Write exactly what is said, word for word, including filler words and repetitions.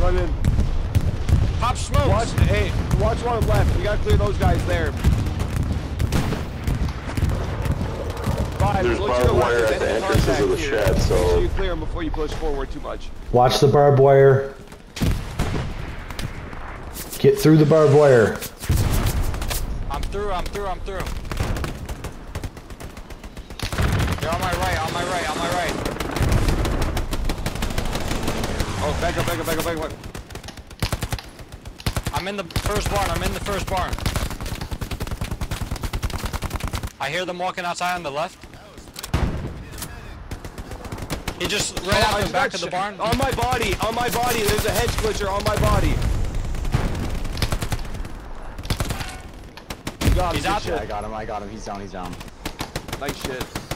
run in. Pop smokes. Watch, hey, watch one left. We gotta clear those guys there. Five, There's look to the barbed wire left, at the there's enemy entrances of the contact here. shed, Make sure so you clear them before you push forward too much. Watch the barbed wire. Get through the barbed wire. I'm through, I'm through, I'm through. They're on my right, on my right, on my right. Oh, back up, back up, back up, back up. I'm in the first barn, I'm in the first barn. I hear them walking outside on the left. He just ran Oh, out I the back of got the barn. On my body, on my body. There's a hedge glitcher on my body. You got him. He's Good out shit. there. I got him, I got him. He's down, he's down. Nice shit.